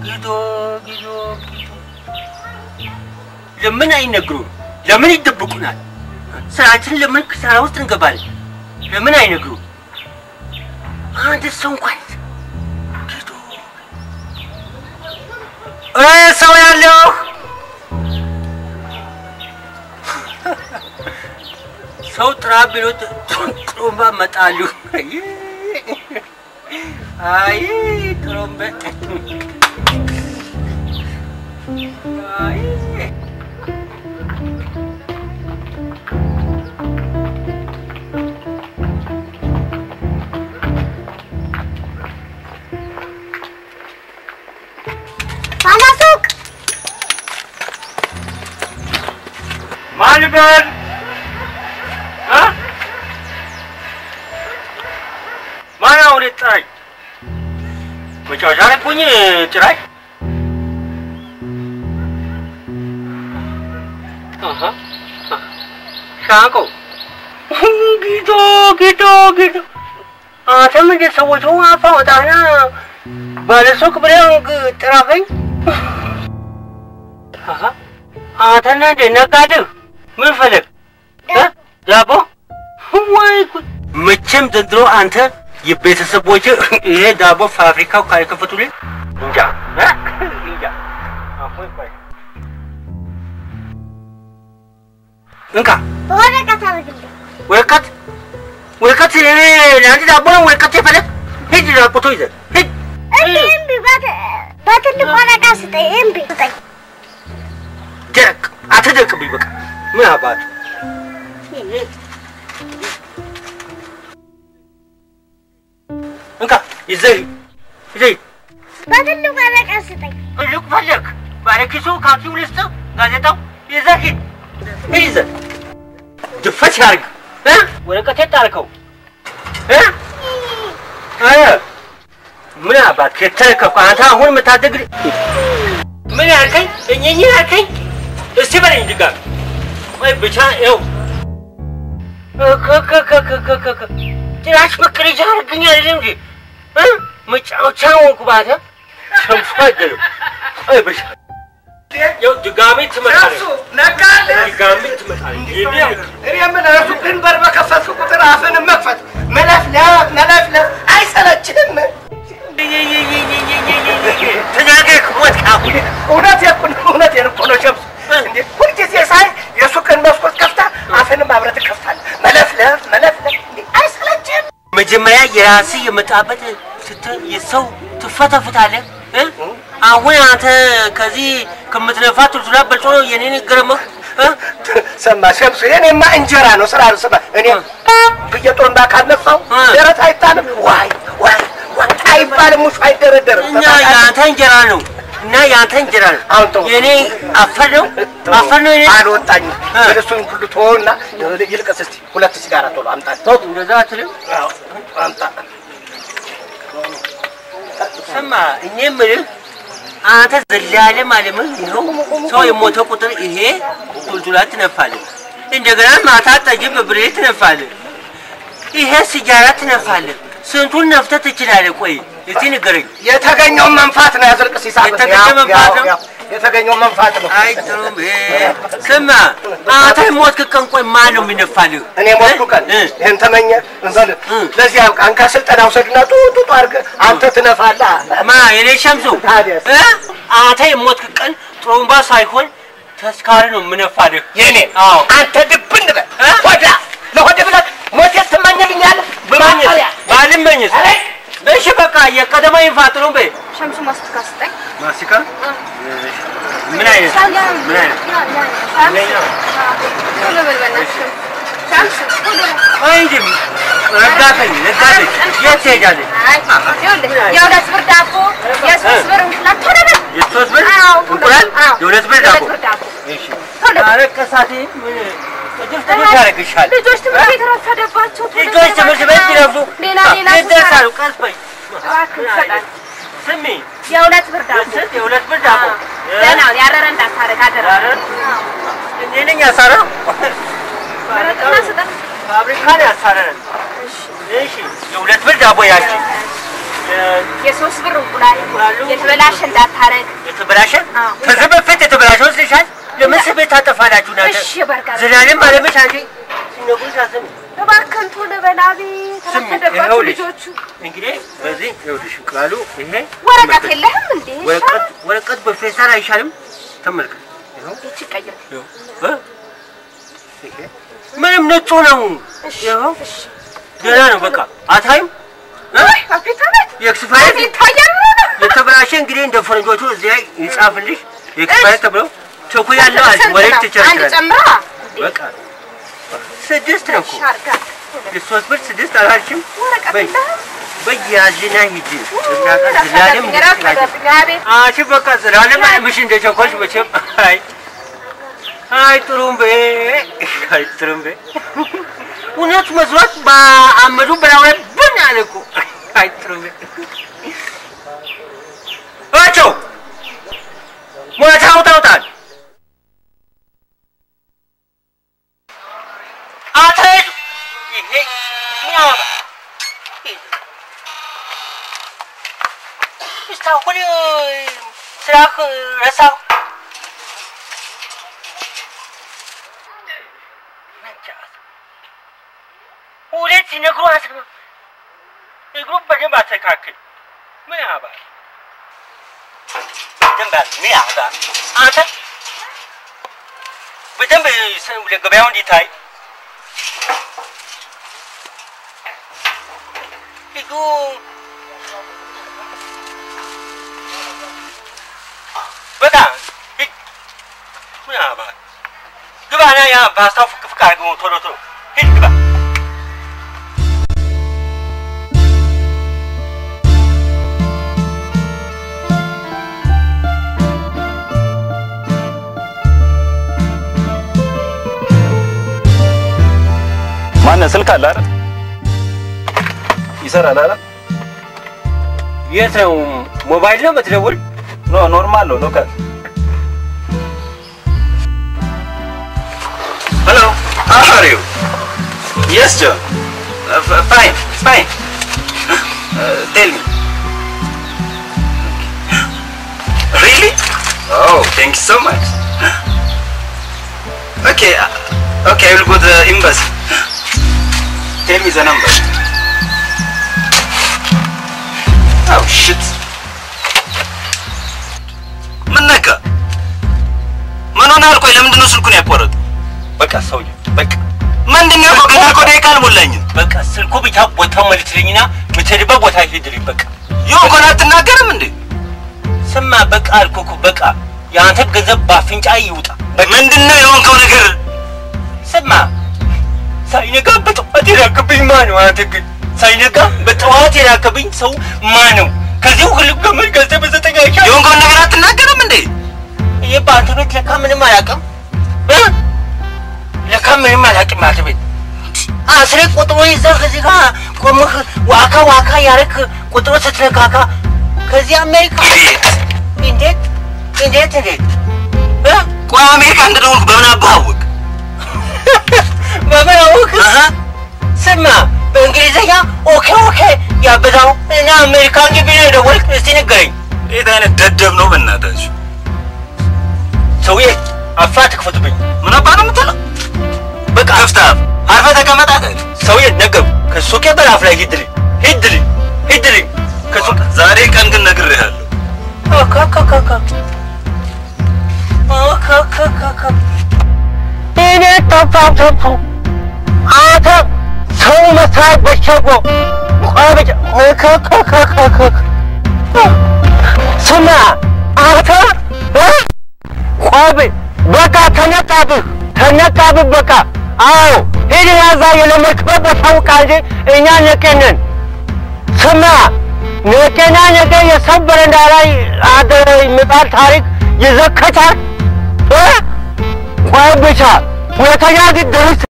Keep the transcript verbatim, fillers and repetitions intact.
ጊዶ ጊዶ ጊዶ ለምን አይነግሩም? ለምን ይደብቁናል? ስራችን ለምን ክሳራ ውስጥ እንገባለን? ለምን አይነግሩም? አንድ ሰው እንኳን ጊዶ እ ሰው ያለው ሰው ጥራ ቢሉት ጥሩምባ መጣሉ። አይ ጥሩምባ አይ ባላሱቅ ማልበል አ ማናው ለጣይ መጫወቻ ላይ ቁኝ ጭራይ አሃ ሻቆ ጊዶ ጊዶ ጊዶ አተም እንደ ሰዎች አፋ ወጣና ባለሱቅ ብለህ ጥራፈኝ አሃ አተና ደነጋደህ ምን ፈለግ እ ዳቦ ወይ መቼም ዘንድሮ አንተ የቤተሰቦች ይሄ ዳቦ ፋብሪካው ካልከፈቱልኝ እንጃ እንጃ አፎይ ቆይ እንካ ወረቀት አድርግልኝ ወረቀት ወረቀት እኔ ለአንተ ዳቦ ነው ወረቀት የፈለግ ሂድ ዳቦቶ ይዘህ ሂድ እምቢ ባት በትልቅ ወረቀት ስጠኝ እምቢ ስጠኝ ደቅ አትደቅብኝ በቃ ምን አባቱ እንካ ይዘህ ይዘህ በትልቅ ወረቀት ስጠኝ ልቅ ፈለግ ባለኪሱ ካኪው ልስጥ ጋዜጣው ይዘህ ሂድ ይዘህ ድፈት ያርግ እ ወረቀት የጣልከው እ አየ ምን አባት ከተከፈ አንተ አሁን መታደግ ምን ያልከኝ እኛኝ ያልከኝ እስቲ በለኝ ድጋም ወይ ብቻ ይኸው ከከከከከከ ጭራሽ ፍቅር ይጃርግኝ አይደለም እንጂ እ መጫወቻው ኩባታ ሰምፋደሉ አይ ብቻ ያው ድጋሚ ትመጣለህ ነጋለ ድጋሚ ትመጣለህ እኔ ምን እሱ ድንበር በከፈትኩ ቁጥር አፍን መክፈት መለፍለፍ መለፍለፍ አይሰለችም ተናገርክ ሞት ካሁን እውነት የኩን እውነት የኩን ነው ሸምስ እንዴ ሁልጊዜ ሳይ የሱቅን መስኮት ከፍታ አፍንም አብረት ከፍታል መለፍለፍ መለፍለፍ አይሰለችም መጀመሪያ የራስህ የመጣበት ስትል የሰው ትፈተፍታለህ እ አሁን አንተ ከዚህ ከምትነፋ ቱልቱላ በልጦ የኔን ገረመህ እ ሰማ ሸምስ የኔማ እንጀራ ነው ስራ ነው ሰማ እኔ በየጦር እንዳካነፋው ደረታ አይታለም ዋይ ዋይ አይባልም ሙሽ አይደረደርም እና ያንተ እንጀራ ነው እና ያንተ እንጀራ ነው የኔ አፈር ነው አፈር ነው የኔ አልወጣኝ እሱን ሁሉ ተወውና ይልቀስ እስቲ ሁለት ሲጋራ ቶሎ አምጣ ተው እንደዛ አትልም አዎ አምጣ ሰማ እኔ የምልህ አንተ ዘላለም አለምን ይኸው ሰው የሞተ ቁጥር ይሄ ቱልቱላ ትነፋለህ እንደገና ማታ ጠጅብ ብሬ ትነፋለህ ይሄ ሲጋራ ትነፋለህ ስንቱን ነፍተህ ትችላለህ ቆይ እስቲ ንገረኝ የተገኘው መንፋት ነው ያዝልቅስ ይሳብ የተገኘው መንፋት ነው የተገኘው መንፋት ነው አይ ጥሩም ስማ አንተ ሞት ከቀን ቆይ ማን ነው የሚነፋልህ እኔ ሞትኩ ቀን ይሄን ተመኘ እንዘል ለዚህ አብቃን ከስልጠና ወሰድና ጡጡ አርገ አንተ ትነፋለህ ማ የኔ ሸምሱ እ አንተ ሞት ከቀን ጥሩምባ ሳይሆን ተስካሪ ነው የምነፋልህ የኔ አዎ አንተ ድብን በል ወዳ ለሆድ ብለህ ሞት ትመኝልኛለህ በማኝስ ባልመኝስ እሺ በቃ የቀደማ ይፋጥሩ በይ ሸምሱ ማስቲካ ስጠኝ ማስቲካ ምን አይነት ምን አይነት ቶሎ በል በእናትህ ሸምሱ ቶሎ አይንጂም ረጋተኝ ረጋተኝ የት ትሄጃለሽ የሁለት ብር ዳቦ የሶስት ብር እንቁላል ቶሎ በል የሶስት ብር እንቁላል የሁለት ብር ዳቦ እሺ አረቀሳቴ ምን ልጆች ያረግሻል ልጆች ትምህርት ቤት ረፈደባቸው ልጆች ትምህርት ቤት ይረፉ ሌላ ሌላ ይደርሳሉ ቀስ በይ ስሚ የሁለት ብር ዳቦ የሁለት ብር ዳቦ ደህና ያረረ እንዳታረግ አደራ እኔ ነኝ ያሳረው መረጥና ስጠን ፋብሪካ ነው ያሳረረን እሺ እሺ የሁለት ብር ዳቦ ያቺ የሶስት ብር እንቁላል የተበላሸ እንዳታረግ የተበላሸ ተዘበፈት የተበላሸ ወስደሻል ለምን ስቤት ታጠፋላችሁ ናተ ዘላለም ማለመሽ አንቺ ሲነጉሽ አሰም ተባከንቱ ለበላቢ ተፈደባችሁ ልጆቹ እንግዲህ በዚህ ይኸውልሽ እንቁላሉ ይሄ ወረቀት የለህም እንዴ ወረቀት ወረቀት በፌስታል አይሻልም ተመልከት ይኸው እቺ ቀይር እ ይሄ ምንም ነጭ ነው ይኸው ገና ነው በቃ አታይም አይ አፍሪካነት የክስፋይት ይታያል የተበላሸ እንግዲህ እንደ ፈረንጆቹ እዚህ ላይ ይጻፍልሽ የክስፋይት ተብሎ ቸኩ ያለው አለ ወሬት ተቸርከረ አንድ ጨምራ በቃ ስድስት ነው እኮ የሶስት ብር ስድስት አላልሽም በያዝና ሂጂ ዘላለም አሽ በቃ ዘላለም ምሽ እንደ ቸኮልሽ መቼም አይ አይ ጥሩምቤ አይ ጥሩምቤ እውነት መስሎት በአመዱ ብራው ላይ ቡና አለኩ አይ ጥሩምቤ አቸው ሞታው ታውታል አትሄዱ ይሄ ሚያባ እስታሁን ስራክ ረሳው ሁለት ነግሯት እግሩ በደንብ አተካክል ሚያባ በደንብ ሚያባ አንተ በደንብ ለገበያው እንዲታይ 이거 뭐다 이 뭐야 봐 그거 아니야 파스타 푸크 깔고 도로도 해 그거 ማነ ስልክ አለ አይደል ይሰራል አይደል የት ነው ሞባይል ነው የምትደውል ኖ ኖርማል ነው ሎካል Hello, how are you? Yes, Joe. Uh, fine, fine. Uh, tell me. Really? Oh, thank you so much. Okay, uh, okay, I will go to the embassy. Tell me the number. Oh shit. Manaka. Manona alkoy lemndino sulkun yaቆረጡ በቃ ሰውዬ በቃ ምንድነው ገና ኮዴ ካልሞላኝ በቃ ስልኩ ብቻ ቦታው መልክልኝና ምትሄድበት ቦታ ሄድልኝ በቃ ይሁን አትናገርም እንዴ ስማ በቃ አልኩኩ በቃ ያንተ ገንዘብ ባፍንጫ ይውጣ ምንድነው የሆንከው ነገር ስማ ሳይነጋ በጠዋት ይራከብኝ ማን ነው አንተ ግን ሳይነጋ በጠዋት ይራከብኝ ሰው ማን ነው ከዚህ ሁሉ ገመድ ገንዘብ በዘጠኝ አይቻ የሆንከው ነገር አትናገርም እንዴ የባንቱን ለካ ምንም አያውቅም ለካ ምንም አላውቅም ማለት ቤት አስሬ ቁጥሩ ይዘህ እዚህ ጋር ቆመህ ዋካ ዋካ ያረክ ቁጥሩ ስትነካካ ከዚህ አሜሪካ እንዴት እንዴት እንዴት እ ቆይ አሜሪካ እንደደወልኩ በምን አባውቅ በምን አውቅ ስማ በእንግሊዘኛ ኦኬ ኦኬ ያበዛው እና አሜሪካ ግቢ ነው ደወልክ እስቲ ንገረኝ እኔ አይነት ደደብ ነው በእናታችሁ ሰውዬ አፋት ክፈትብኝ ምን አባ ነው የምትለው በቃ አፍታ አርፈ ተቀመጥ አይደል ሰውዬ ነገሩ ከሱቄ በራፍ ላይ ሂድልኝ ሂድልኝ ሂድልኝ ከሱቅ ዛሬ ቀን ግን ነግሬሃለሁ አካካካካ አካካካካ እኔ ተፋተፉ አታ ሰው መስራት በቸጎ ቆብጭ አካካካካ ስማ አታ ቆብ በቃ ተነቃብህ ተነቃብህ በቃ አዎ ሄድ ያዛ የለመክበብ ታውቃለህ እኛ ነቀነን ስማ ነቀና ነገ የሰበረ እንዳላይ አደረ ምጣል ታሪክ ይዘከታል እ ቆይ ብቻ ሁለተኛ ግን